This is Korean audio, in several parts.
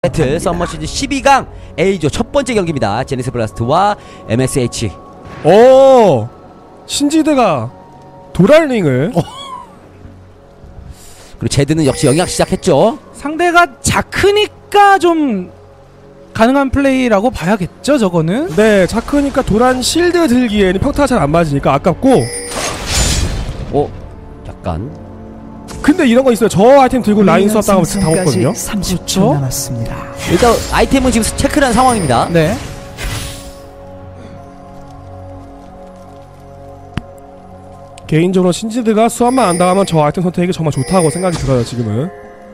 배틀 썸머시즌 12강 A조 첫 번째 경기입니다. 제니스 블라스트와 MSH. 오, 신지드가 도랄링을 그리고 제드는 역시 영향 시작했죠. 상대가 자크니까 좀 가능한 플레이라고 봐야겠죠, 저거는. 네, 자크니까 도란 실드 들기에는 평타가 잘 안 맞으니까 아깝고. 약간 근데 이런 거 있어요. 저 아이템 들고 라인 쐈다가 다 없거든요. 30초 남았습니다. 일단 아이템은 지금 체크를 한 상황입니다. 네. 개인적으로 신지드가 수압만 안 당하면 저 아이템 선택이 정말 좋다고 생각이 들어요, 지금은.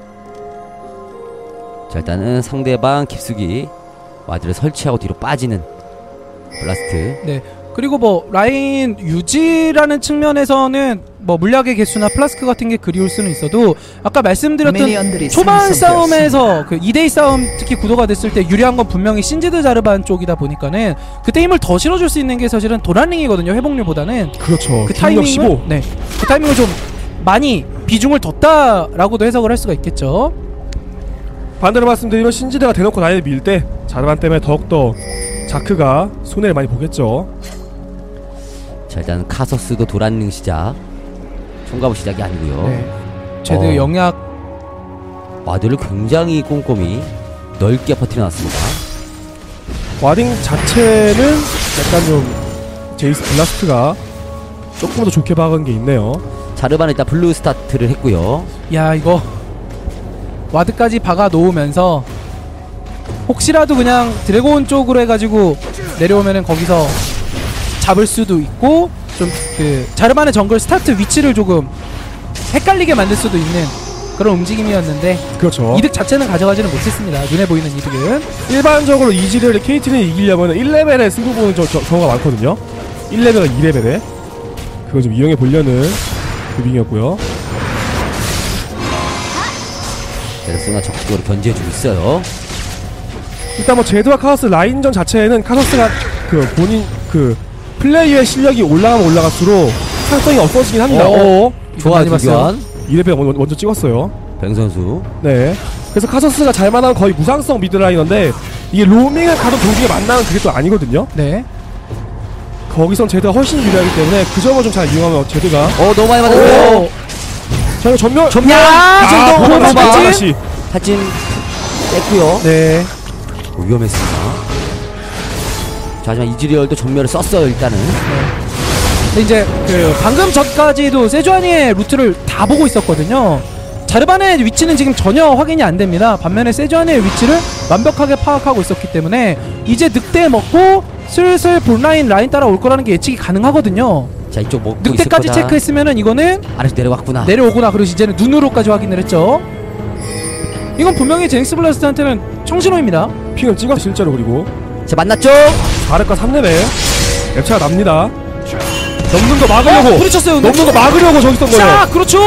자, 일단은 상대방 깊숙이 와드를 설치하고 뒤로 빠지는 블라스트. 네. 그리고 뭐 라인 유지라는 측면에서는 뭐 물약의 개수나 플라스크 같은 게 그리울 수는 있어도 아까 말씀드렸던 초반 싸움에서 그 2대2 싸움 특히 구도가 됐을 때 유리한 건 분명히 신지드 자르반 쪽이다 보니까는 그때 힘을 더 실어줄 수 있는 게 사실은 도란링이거든요, 회복률보다는. 그렇죠. 그 타이밍을 네, 그 타이밍을 좀 많이 비중을 뒀다라고도 해석을 할 수가 있겠죠. 반대로 말씀드리면 신지드가 대놓고 라인을 밀 때 자르반 때문에 더욱더 자크가 손해를 많이 보겠죠. 자, 일단 카서스도 도란링 시작. 총가부 시작이 아니고요. 네. 제드 영약 와드를 굉장히 꼼꼼히 넓게 퍼뜨려놨습니다. 와딩 자체는 약간 좀 제이스 블라스트가 조금 더 좋게 박은 게 있네요. 자르반은 일단 블루 스타트를 했고요. 야, 이거 와드까지 박아 놓으면서 혹시라도 그냥 드래곤 쪽으로 해가지고 내려오면은 거기서 잡을 수도 있고 좀 그 자르반의 정글 스타트 위치를 조금 헷갈리게 만들 수도 있는 그런 움직임이었는데 그렇죠. 이득 자체는 가져가지는 못했습니다. 눈에 보이는 이득은. 일반적으로 이지를 KT는 이기려면 1레벨에 승부 보는 경우가 많거든요. 1레벨과 2레벨에 그거 좀 이용해 보려는 무빙이었고요. 제드스가 적극적으로 견제해주고 있어요. 일단 뭐 제드와 카서스 라인전 자체에는 카서스가 그 본인 그 플레이의 실력이 올라가면 올라갈수록 상성이 없어지긴 합니다. 좋아, 주변 2레벨 먼저 찍었어요. 뱅 선수. 네. 그래서 카서스가 잘만 하면 거의 무상성 미드라이너인데 이게 로밍을 가도 동기에 만나면 그게 또 아니거든요. 네. 거기선 제드가 훨씬 유리하기 때문에 그 점을 좀 잘 이용하면 제드가 너무 많이 맞았어요. 자, 전멸 다시 타진 뺐고요. 네. 위험했습니다. 자, 하지만 이즈리얼도 전멸을 썼어요, 일단은. 근데 이제 그 방금 전까지도 세주아니의 루트를 다 보고 있었거든요. 자르반의 위치는 지금 전혀 확인이 안 됩니다. 반면에 세주아니의 위치를 완벽하게 파악하고 있었기 때문에 이제 늑대 먹고 슬슬 본라인 라인 따라 올 거라는 게 예측이 가능하거든요. 자, 이쪽 먹고 늑대까지 체크했으면은 이거는 아래서 내려왔구나. 내려오구나. 그리고 이제는 눈으로까지 확인을 했죠. 이건 분명히 제닉스 블라스트한테는 청신호입니다. 핑을 찍었어 실제로. 그리고 자, 만났죠? 4렙과 3렙에 랩차가 납니다. 넘는 거 막으려고 부딪혔어요. 넘는 거 막으려고 저기 있던 거예요. 자, 그렇죠.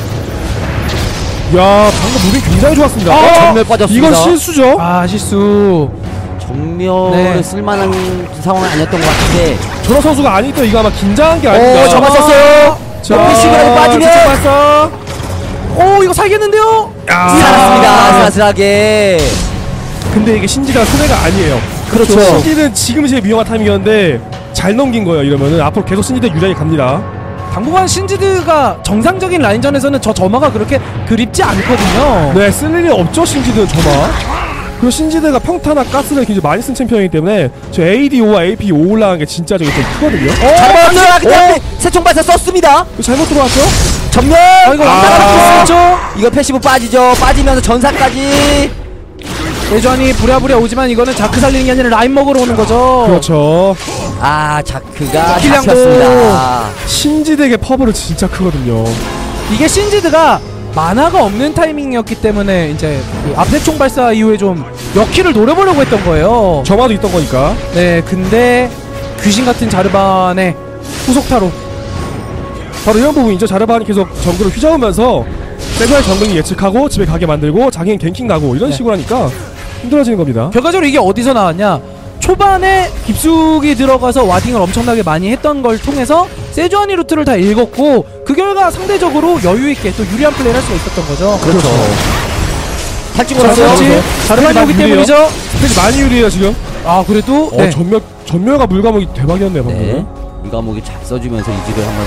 야, 방금 무빙 굉장히 좋았습니다. 전멸 빠졌습니다. 이건 실수죠. 아, 실수. 정면을 쓸만한 상황은 아니었던 것 같은데. 저런 선수가 아니또 이거 아마 긴장한 게 아닌가. 잡았었어요. 자, 시그널이 빠지면 발사. 이거 살겠는데요? 살았습니다. 아슬아슬하게. 근데 이게 신지가 손해가 아니에요. 그렇죠. 신지는 지금 제일 위험한 타이밍이었는데 잘 넘긴 거예요. 이러면은 앞으로 계속 신지대 유리하게 갑니다. 당분간 신지드가 정상적인 라인전에서는 저 점화가 그렇게 그립지 않거든요. 네, 쓸 일이 없죠. 신지드는 점화. 그리고 신지드가 평타나 가스를 굉장히 많이 쓴 챔피언이기 때문에 저 AD5와 AP 5 올라간 게 진짜 저기 좀 크거든요. 잡았어요. 새총 발사 썼습니다. 잘못 들어왔죠? 전멸. 이거 왔다가 죠 이거 패시브 빠지죠. 빠지면서 전사까지. 세주안이 부랴부랴 오지만 이거는 자크 살리는 게 아니라 라인 먹으러 오는 거죠. 그렇죠. 자크가 킬량도. 잡혔습니다. 신지드에게 퍼블은 진짜 크거든요. 이게 신지드가 만화가 없는 타이밍이었기 때문에 이제 그 앞에 총 발사 이후에 좀 역키를 노려보려고 했던 거예요. 점화도 있던 거니까. 네, 근데 귀신 같은 자르반의 후속타로 바로 이런 부분이죠. 자르반이 계속 정글을 휘저으면서 세그의 정글링 예측하고 집에 가게 만들고 자기는 갱킹 가고 이런 식으로 하니까 힘들어지는 겁니다. 결과적으로 이게 어디서 나왔냐? 초반에 깊숙이 들어가서 와딩을 엄청나게 많이 했던 걸 통해서 세주아니 루트를 다 읽었고 그 결과 상대적으로 여유있게 또 유리한 플레이를 할 수가 있었던 거죠. 그렇죠. 탈진 자, 걸었어요. 그렇지. 자르반이 오기 유리해요. 때문이죠. 스페이스 많이 유리해요 지금. 아 그래도 네. 전멸과 물감옥이 대박이었네요 방금. 네. 이과목이 잘 써주면서 이지를 한번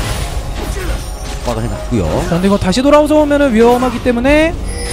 빡을 해놨고요. 자, 근데 이거 다시 돌아오면은 위험하기 때문에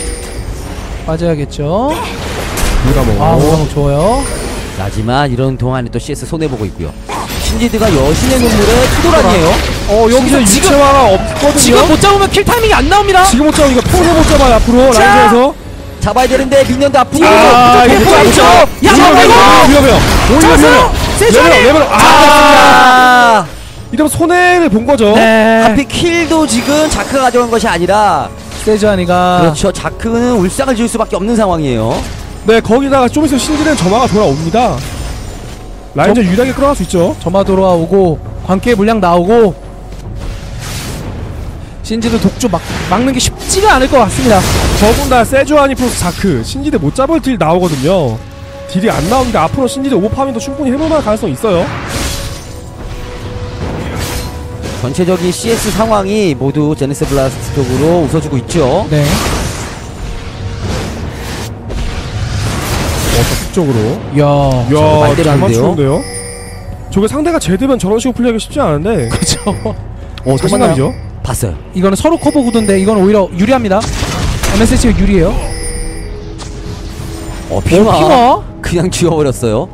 빠져야겠죠. 물감옥. 아 물감목 좋아요. 하지만 이런 동안에 또 CS 손해보고 있고요. 신지드가 여신의 눈물에 투도란이에요. 여기서 유채화가 없거든요. 지금 못 잡으면 킬 타이밍이 안 나옵니다. 지금 못 잡으니까 평생 못 잡아요 앞으로 자! 라인에서. 잡아야 되는데 민현도 아프고 이거 못 잡죠. 야, 위험해요. 오히려 위험해요. 세주안이 레벨 아! 이러면 손해를 본 거죠. 네. 하필 킬도 지금 자크가 가져간 것이 아니라 세주안이가 그렇죠. 자크는 울상을 지을 수밖에 없는 상황이에요. 네 거기다가 좀 있으면 신지는 점화가 돌아옵니다. 라인전 유리하게 끌어갈 수 있죠. 점화 돌아오고 광기의 물량 나오고 신지도 독주 막는 게 쉽지가 않을 것 같습니다. 더군다나 세주아니 플러스 자크 신지대 못 잡을 딜 나오거든요. 딜이 안 나오는데 앞으로 신지대 오버파밍도 충분히 해볼만한 가능성이 있어요. 전체적인 CS 상황이 모두 제네시스 블라스트 쪽으로 웃어주고 있죠. 네. 적극적으로. 야. 이야 말대로 잘 하는데요? 맞추는데요. 저게 상대가 제대면 저런 식으로 플레이하기 쉽지 않은데 그렇죠. 자신감이죠. 봤어요. 이거는 서로 커버 구도인데 이건 오히려 유리합니다. MSC가 유리해요. 핑화 핑화? 그냥 지워버렸어요.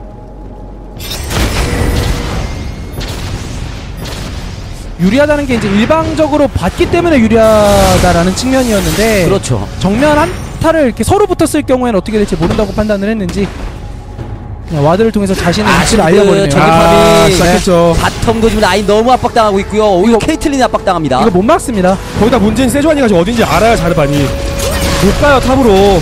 유리하다는 게 이제 일방적으로 봤기 때문에 유리하다라는 측면이었는데 그렇죠. 정면 한타를 이렇게 서로 붙었을 경우에는 어떻게 될지 모른다고 판단을 했는지 그냥 와드를 통해서 자신의 위치를 알려버리네요. 저기 아 팝이 시작했죠. 바텀도 지금 라인 너무 압박당하고 있고요. 오히려 케이틀린이 압박당합니다. 이거 못 막습니다. 거기다 문제는 세주아니가 지금 어딘지 알아야 자르바니 못 가요 탑으로.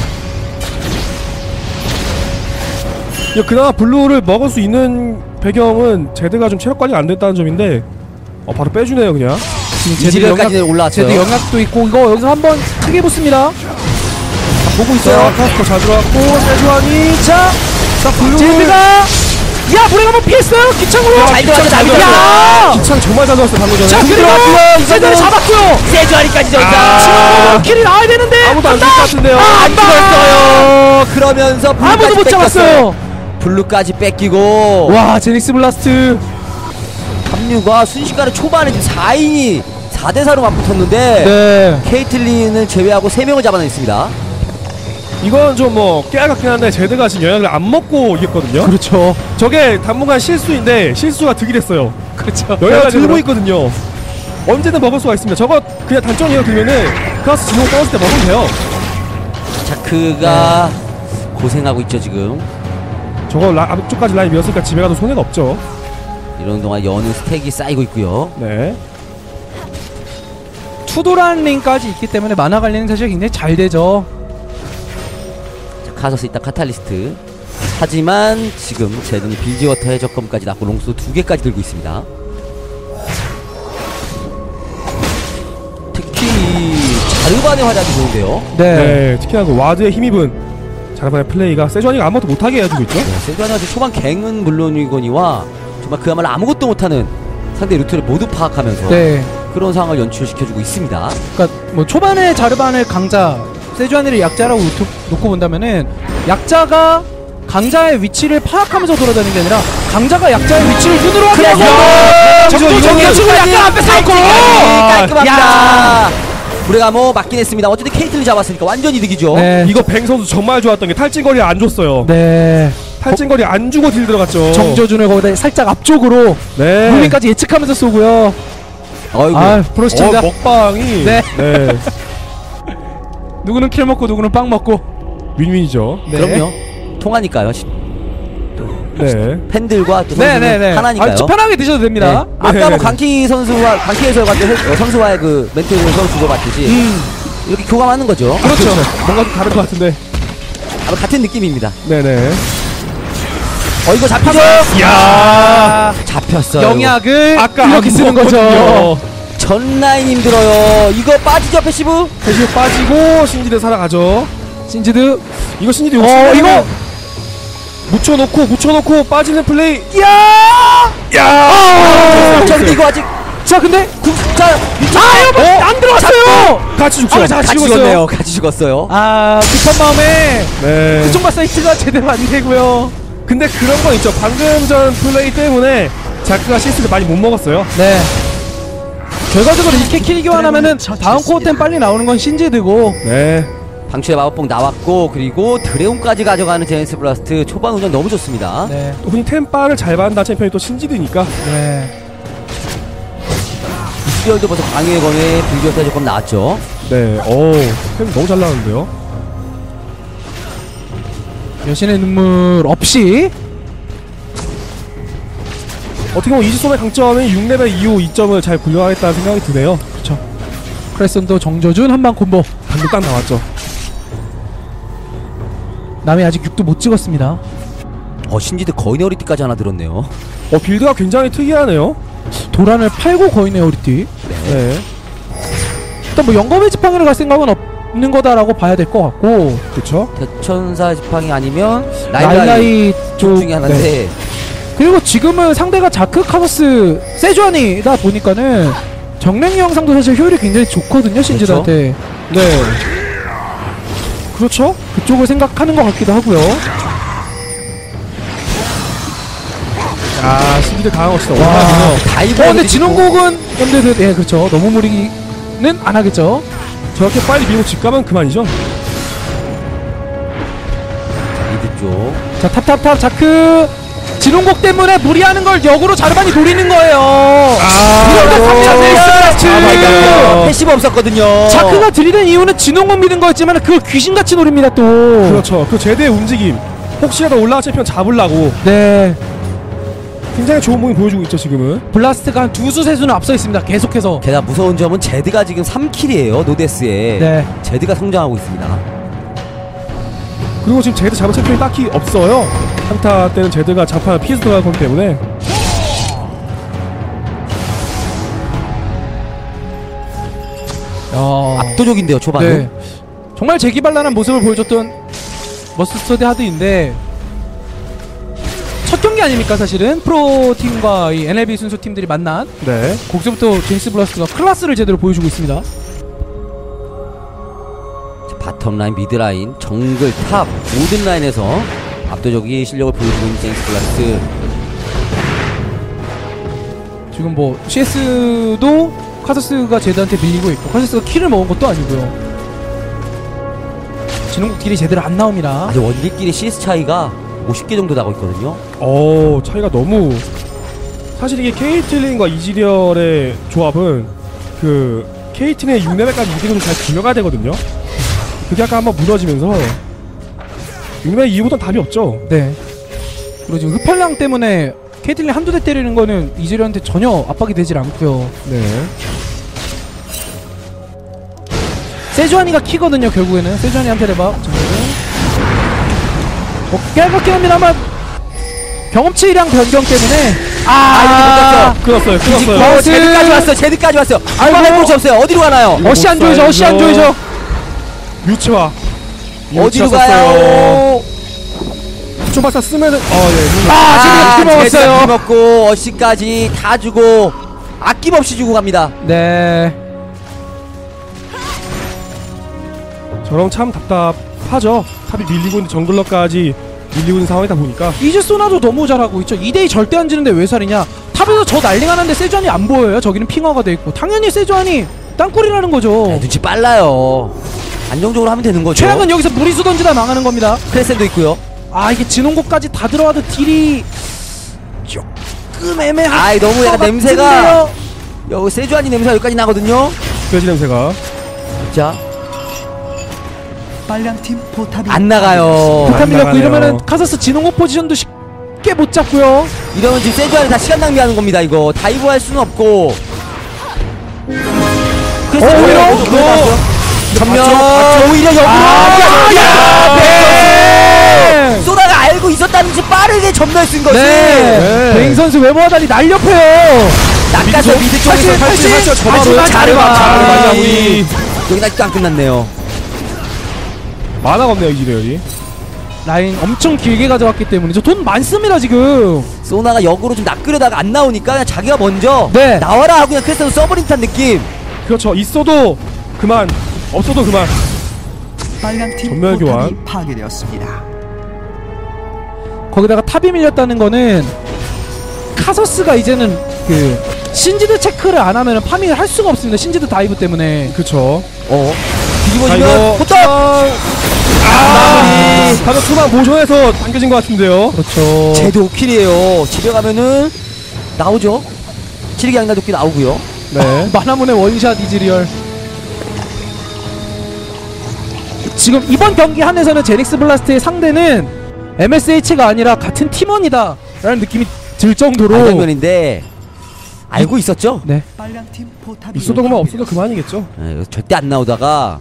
이거 그나마 블루를 먹을 수 있는 배경은 제드가 좀 체력 관리 안 됐다는 점인데 바로 빼주네요 그냥. 이지리얼까지 올라왔어요. 제드 영향도 있고 이거 여기서 한번 크게 붙습니다. 보고 있어요. 카스코 잘 들어왔고 세주아니 자 블루 제드가 야 물에 한번 피했어요 기창으로. 잘 들어왔죠. 잘 들어왔죠. 야! 기창 정말 잘 들어왔어요 방금 전에. 자 그리고 제드를 잡았고요. 세주아리까지 지금 전사. 킬이 나와야 되는데 아무도 안 줄 것 같은데요. 안 죽었어요. 그러면서 아무도 못 블루까지 잡았어요. 블루까지 뺏기고 와 제닉스 블라스트 합류가 순식간에 초반에 지금 4인이 4대4로 맞붙었는데 네. 케이틀린을 제외하고 3명을 잡아냈습니다. 이건 좀 깨알 같긴 한데 제드가 지금 영향을 안 먹고 이겼거든요. 그렇죠. 저게 당분간 실수인데 실수가 득이랬어요. 그렇죠. 영향을 들고 있거든요. 언제든 먹을 수가 있습니다. 저거 그냥 단점 이어 들면은 클라스 지목 떨어질 때 먹으면 돼요. 자크가 고생하고 있죠 지금. 저거 앞쪽까지 라인 밀었으니까 집에 가도 손해가 없죠. 이런 동안 여는 스택이 쌓이고 있고요. 네. 투도란 링까지 있기 때문에 만화 관리는 사실 굉장히 잘 되죠. 카서스 있다 카탈리스트. 하지만 지금 제드는 빌지워터 해적검까지 낳고 롱수 2개까지 들고 있습니다. 특히 자르반의 활약이 좋은데요. 네. 특히나 그 와드에 힘입은 자르반의 플레이가 세주아니가 아무것도 못하게 해주고 있죠. 세주아니가 초반 갱은 물론이거니와 정말 그야말로 아무것도 못하는 상대 루트를 모두 파악하면서 네. 그런 상황을 연출시켜주고 있습니다. 그러니까 뭐 초반에 자르반을 강자, 세주아니를 약자라고 놓고 본다면은 약자가 강자의 위치를 파악하면서 돌아다니는 게 아니라 강자가 약자의 위치를 눈으로 확인하고 정도적으로 약간 앞에 쌓고 깔끔합니다. 무레가모 맞긴 했습니다. 어쨌든 케이틀린 잡았으니까 완전 이득이죠. 네. 이거 뱅 선수 정말 좋았던 게 탈진거리 안 줬어요. 네. 탈진거리 안 주고 딜 들어갔죠. 정조준을 거기다 살짝 앞쪽으로 네. 물린까지 예측하면서 쏘고요. 어이구. 아 프로 시청자 먹방이 네. 네. 누구는 킬 먹고 누구는 빵 먹고. 윈윈이죠. 네. 그럼요. 통하니까요. 네. 팬들과 또 네네네. 선수는 하나니까요. 편하게 드셔도 됩니다. 아까 네. 뭐 강키 선수와 강키 해설관도 선수와의 그 멘트에서 주고받듯이 이렇게 교감하는 거죠. 그렇죠. 뭔가 좀 다른 것 같은데. 아마 같은 느낌입니다. 네네. 이거 잡히죠? 이야. 잡혔어요. 영약을 아까 이렇게 쓰는 거죠. 전 라인 힘들어요. 이거 빠지죠 패시브? 패시브 빠지고 신지대 살아가죠. 신지드 이거 신지대 이거 묻혀놓고 빠지는 플레이. 야! 야! 저기 이거 아직 자 근데 이거 안 들어갔어요. 같이 죽죠. 같이 같이 죽었어요. 죽었네요. 같이 죽었어요. 급한 마음에 네. 그쪽 마사이트가 제대로 안 되고요. 근데 그런 건 있죠. 방금 전 플레이 때문에 자크가 CS를 많이 못 먹었어요. 네. 결과적으로 이렇게 킬 교환하면은 다음 코어 땐 빨리 나오는 건 신지드고. 네. 방출의 마법봉 나왔고 그리고 드레온까지 가져가는 제네시스 블라스트 초반 운영 너무 좋습니다. 네. 또 흔히 템바를 잘 받는 챔피언이 또 신지드니까. 네. 이스리얼도 벌써 강요의 검에 빌드어타 조금 나왔죠. 네. 템 너무 잘 나왔는데요. 여신의 눈물 없이 어떻게 보면 이지솜의 강점은 6레벨 이후 2점을 잘 굴려야겠다는 생각이 드네요. 그렇죠. 크레선도 정조준 한방 콤보. 방금 딱 나왔죠. 남이 아직 6도 못 찍었습니다. 신지드 거인의 허리띠까지 하나 들었네요. 빌드가 굉장히 특이하네요. 도란을 팔고 거인의 허리띠. 네. 일단 뭐 영검의 지팡이를 갈 생각은 없는 거다라고 봐야 될 것 같고. 그쵸? 대천사 지팡이 아니면 라일라이 쪽 쪽 중에 하나인데 네. 그리고 지금은 상대가 자크, 카버스, 세주안이다 보니까는 정랭이 영상도 사실 효율이 굉장히 좋거든요, 신지드한테. 네. 그렇죠? 그쪽을 생각하는 것 같기도 하고요. 신지드 강한 것이다. 와. 다이브. 근데 진홍국은 근데 예 그렇죠. 너무 무리는 안 하겠죠. 저렇게 빨리 밀고 집 가면 그만이죠. 미드 쪽. 자 탑 자크 진홍국 때문에 무리하는 걸 역으로 자르반이 노리는 거예요. 패시브 없었거든요. 자크가 들이댄 이유는 진홍국 믿은 거였지만 그걸 귀신같이 노립니다 또. 그렇죠. 그 제대의 움직임. 혹시라도 올라가 챔피언 잡으려고 네. 굉장히 좋은 몸이 보여주고 있죠 지금은. 블라스트가 한 두수 세수는 앞서 있습니다. 계속해서. 게다가 무서운 점은 제드가 지금 3킬이에요. 노데스에. 네. 제드가 성장하고 있습니다. 그리고 지금 제드 잡은 챔피언이 딱히 없어요. 한타 때는 제드가 장판을 피해서 들어갈 거기 때문에. 압도적인데요 초반은. 네. 정말 재기발랄한 모습을 보여줬던 머스터드 하드인데 첫 경기 아닙니까 사실은 프로팀과 이 NLB 순수 팀들이 만난. 네. 거기서부터 제임스 블라스트가 클래스를 제대로 보여주고 있습니다. 바텀라인, 미드라인, 정글, 탑 모든 라인에서 압도적인 실력을 보여주고 있는 제임스 블라스트. 지금 뭐 CS도 카서스가 제드한테 밀리고 있고 카서스가 킬을 먹은 것도 아니고요. 진홍국 딜이 제대로 안 나옵니다. 아직 원딜끼리 CS 차이가 50개 정도 나고 있거든요. 차이가 너무. 사실 이게 케이틀린과 이지리얼의 조합은 그 케이틀린의 6레벨까지 이득을 잘 굴려가야 되거든요. 그게 아까 한번 무너지면서 6레벨 이후부터는 답이 없죠. 네. 그리고 지금 흡혈량 때문에 케이틀린 한두 대 때리는 거는 이즈리한테 전혀 압박이 되질 않고요. 네. 세주안이가 키거든요. 결국에는 세주안이한테 대박. 깨끗게 합니다만 경험치량 변경 때문에 끊었어요. 제드까지 왔어요. 제드까지 왔어요. 도망갈 곳이 없어요. 어디로 가나요? 어시 안 조이죠. 어시 안 조이죠. 유치화. 어디로 가요? 초박사 쓰면은 지금 먹었어요. 제드 먹고 어시까지 다 주고 아낌없이 주고 갑니다. 네. 저럼 참 답답하죠. 탑이 밀리고 있는 정글러까지 밀리고 있는 상황이다 보니까. 이제 소나도 너무 잘하고 있죠. 2대2 절대 안 지는데 왜 살이냐. 탑에서 저 난리가는데 세주안이 안 보여요. 저기는 핑화가 돼 있고 당연히 세주안이 땅굴이라는 거죠. 눈치 빨라요. 안정적으로 하면 되는 거죠. 최악은 여기서 무리수 던지다 망하는 겁니다. 크레센도 있고요. 이게 진홍국까지 다 들어와도 딜이 조금 애매한. 아이 너무 약간 냄새가 여기 세주안이 냄새가 여기까지 나거든요. 돼지 냄새가. 자 빨량팀 포탑이 안 나가요. 포탑 밀렸고 나가네요. 이러면은 카서스 진홍국 포지션도 쉽게 못 잡고요. 이러면 지금 세주안이 다 시간 낭비하는 겁니다. 이거 다이브 할 수는 없고. 그래서 전면 오히려 역으로 소다가 알고 있었다는 듯이 빠르게 전멸 쓴 거지. 네. 베인 선수 외모하다니 날렵해요. 낚아서 미드 쪽에서 탈출 하지만 자르바. 여기 아직도 안 끝났네요. 만화가 없네요 이지리얼이. 라인 엄청 길게 가져왔기 때문에 저 돈 많습니다 지금. 소나가 역으로 좀 낚으려다가 안 나오니까 그냥 자기가 먼저 네. 나와라 하고 그냥 크레스로 서브린탄 느낌. 그렇죠. 있어도 그만, 없어도 그만. 빨강팀 전멸 교환. 포탑이 파괴되었습니다. 거기다가 탑이 밀렸다는 거는 카서스가 이제는 그 신지드 체크를 안 하면 파밍을 할 수가 없습니다. 신지드 다이브 때문에. 그렇죠. 뒤집어지면 포탑. 방금 초반 모션에서 당겨진 것 같은데요. 그렇죠. 제도 5킬이에요. 집에 가면은 나오죠. 치르기 양날 도끼 나오고요. 네. 마나문의 원샷 이즈리얼. 지금 이번 경기 한에서는 제닉스 블라스트의 상대는 MSH가 아니라 같은 팀원이다 라는 느낌이 들 정도로 장면인데 알고 있었죠? 네. 빨강팀 포탑이 있어도 그만, 없어도 그만이겠죠. 네, 절대 안 나오다가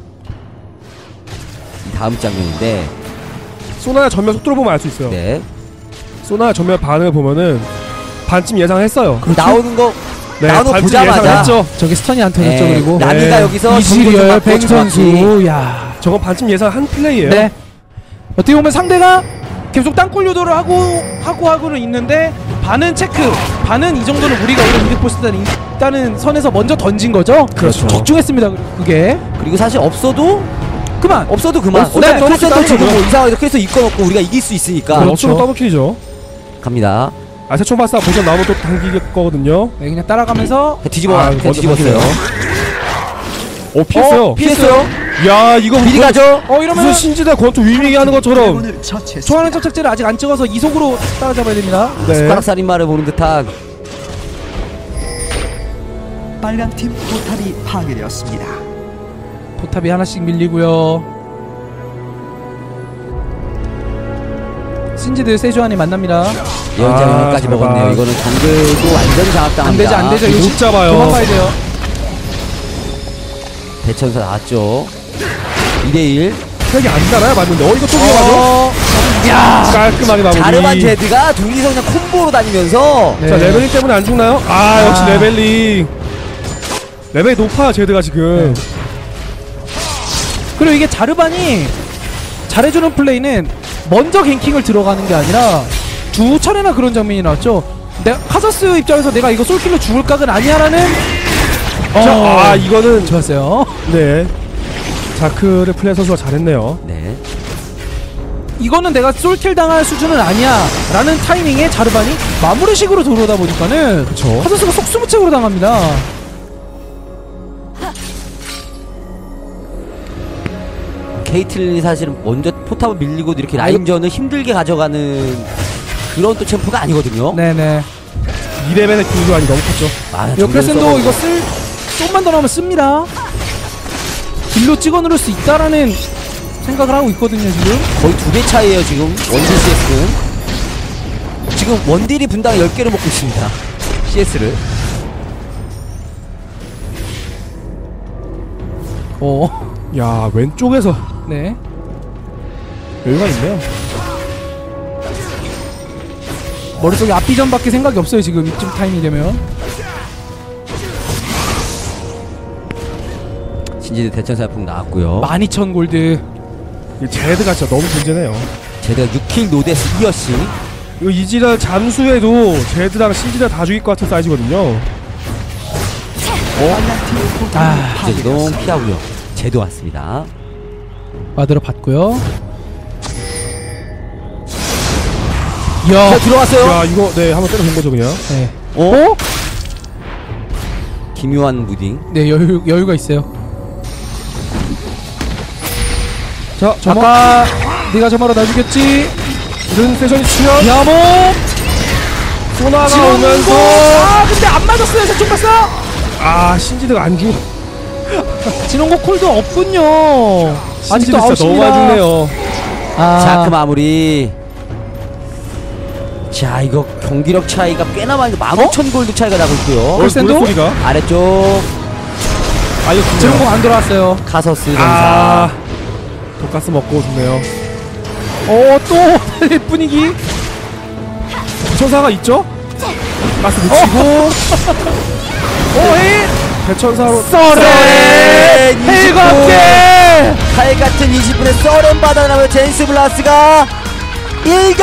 이 다음 장면인데 소나의 전멸 속도를 보면 알 수 있어요. 네. 소나의 전멸 반응을 보면은 반쯤 예상했어요. 나오는 거 네, 나오는 거 반쯤 보자마자 예상했죠. 저기 스턴이 안 터졌죠. 네, 그리고 나미가 네. 여기서 이즈리얼 뱅 정확히 선수. 야. 저건 반쯤 예상한 플레이예요. 네. 어떻게 보면 상대가 계속 땅굴 유도를 하고는 있는데 반은 체크, 반은 이 정도는 우리가 오늘 이득 볼 수 있다는 선에서 먼저 던진 거죠. 그렇죠. 적중했습니다. 그게 그리고 사실 없어도 그만. 그만. 없어도 어차피 더블 크레센터 킬 지금 뭐 따죠. 이상하게 크레센터 이끌어놓고 우리가 이길 수 있으니까 그렇죠. 그렇죠. 더블킬이죠. 갑니다. 세총바사 보전 나오면 또 당길 거거든요. 네, 그냥 따라가면서 그냥 먼저 뒤집었어요. 피했어요. 피했어요. 야, 이거 미리 가죠. 이러면 무슨 신지대 권투 위밍이 하는 것처럼. 드래곤을 처치했습니다. 좋아하는 척착제를 아직 안 찍어서 이속으로 따라잡아야 됩니다. 네. 숟가락 살인마를 보는 듯한 빨강팀 포탑이 파괴되었습니다. 포탑이 하나씩 밀리고요. 신지드 세주안이 만납니다. 예언자 영역까지 잘 먹었네요. 봐. 이거는 정글도 완전히 장악당합니다. 안 되죠. 못 잡아요. 도망가야 돼요. 대천사 나왔죠. 2대1. 세게 안 달아요, 맞는데. 이거 또 위험하죠? 깔끔하게 마무리. 자르반 제드가 둘이서 그냥 콤보로 다니면서 네. 자, 레벨링 때문에 안 죽나요? 역시 레벨링. 레벨이 높아요, 제드가 지금. 그리고 이게 자르반이 잘해주는 플레이는 먼저 갱킹을 들어가는 게 아니라 두 차례나 그런 장면이 나왔죠. 내가 카서스 입장에서 내가 이거 솔킬로 죽을 각은 아니야라는. 이거는 좋았어요. 네. 자크를 플레이 선수가 잘했네요. 네. 이거는 내가 솔킬 당할 수준은 아니야 라는 타이밍에 자르반이 마무리식으로 들어오다 보니까는 그쵸. 카서스가 속수무책으로 당합니다. 케이틀린이 사실은 먼저 포탑을 밀리고 이렇게 라인전을 힘들게 가져가는 그런 또 챔프가 아니거든요. 네네. 2레벨의 기술이 너무 컸죠. 이 크레센도 이거 좀만 더 나오면 씁니다. 딜로 찍어 누를 수 있다라는 생각을 하고 있거든요 지금. 거의 2배 차이에요 지금 원딜 CS는. 지금 원딜이 분당 10개를 먹고 있습니다. CS를. 야, 왼쪽에서 네. 여유가 있네요. 머릿속에 앞비전밖에 생각이 없어요 지금 이쯤 타이밍이 되면. 신지드 대천사풍 나왔고요. 12,000 골드. 이 제드가 진짜 너무 문제네요. 제드가 6킬 노데스 2어씩. 이거 이지랄 잠수해도 제드랑 신지랄 다 죽일 것 같은 사이즈거든요. 빨강팀 포탑이 제드도 파괴되었습니다. 피하고요. 제드 왔습니다. 받으러 받고요. 자, 들어왔어요. 야, 이거 네 한번 때려본 거죠 그냥. 네. 기묘한 무딩. 네 여유가 있어요. 자, 아까 네가 점화로 나 죽였지. 이런 세션이 치면 야모. 소나가 오면서 근데 안 맞았어요. 세총 봤어. 신지드가 안 죽어. 진홍고 콜도 없군요. 신지드 아직도 진짜 너무 9시입니다. 안 죽네요. 자크 마무리. 자, 이거 경기력 차이가 꽤나 많이 15,000 골드 차이가 나고 있고요. 크레센도? 노래 소리가. 아래쪽 이거 진홍고 안 돌아왔어요. 카서스 전사. 돈가스 먹고 좋네요. 또 달릴 분위기. 대천사가 있죠? 가스 붙이고 헤이. 대천사로 썰렌 7개. 칼 같은 20분에 썰렌 받아나면 제니스 블라스가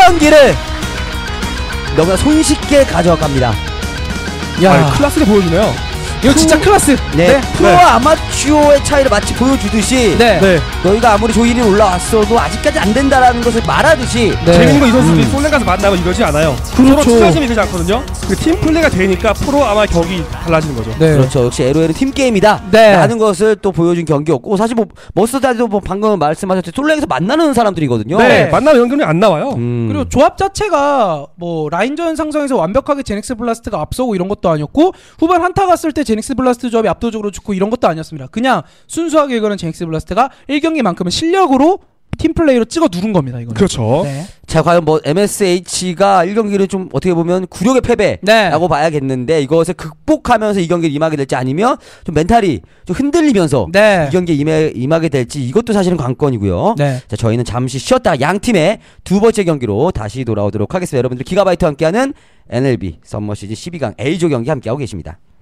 경기를 너무나 손쉽게 가져갑니다. 야, 클래스를 보여주네요. 이거 진짜 클래스. 네, 프로와 아마추어의 차이를 마치 보여주듯이 네. 네. 너희가 아무리 조인이 올라왔어도 아직까지 안 된다라는 것을 말하듯이 네. 재밌는 거 이 선수들이 솔랭 가서 만나고 이러지 않아요. 서로 그렇죠. 투자점이 되지 않거든요. 그 팀 플레이가 되니까 프로 아마 격이 달라지는 거죠. 네. 그렇죠. 역시 LOL은 팀게임이다 네. 라는 것을 또 보여준 경기였고, 사실 뭐 머스타드도 뭐 방금 말씀하셨듯이 솔랭에서 만나는 사람들이거든요. 네. 만나면 연금이 안 나와요. 그리고 조합 자체가 뭐 라인전 상성에서 완벽하게 제닉스 블라스트가 앞서고 이런 것도 아니었고, 후반 한타 갔을 때 제닉스 블라스트 조합이 압도적으로 좋고 이런 것도 아니었습니다. 그냥 순수하게 이거는 제닉스 블라스트가 1경기만큼은 실력으로 팀플레이로 찍어 누른 겁니다. 이거는. 그렇죠. 네. 자, 과연 뭐 MSH가 1경기를 좀 어떻게 보면 굴욕의 패배라고 네. 봐야겠는데, 이것을 극복하면서 이 경기를 임하게 될지, 아니면 좀 멘탈이 좀 흔들리면서 네. 이 경기에 임하게 될지, 이것도 사실은 관건이고요. 네. 자, 저희는 잠시 쉬었다가 양 팀의 두 번째 경기로 다시 돌아오도록 하겠습니다. 여러분들 기가바이트와 함께하는 NLB 썸머 시즌 12강 A조 경기 함께하고 계십니다.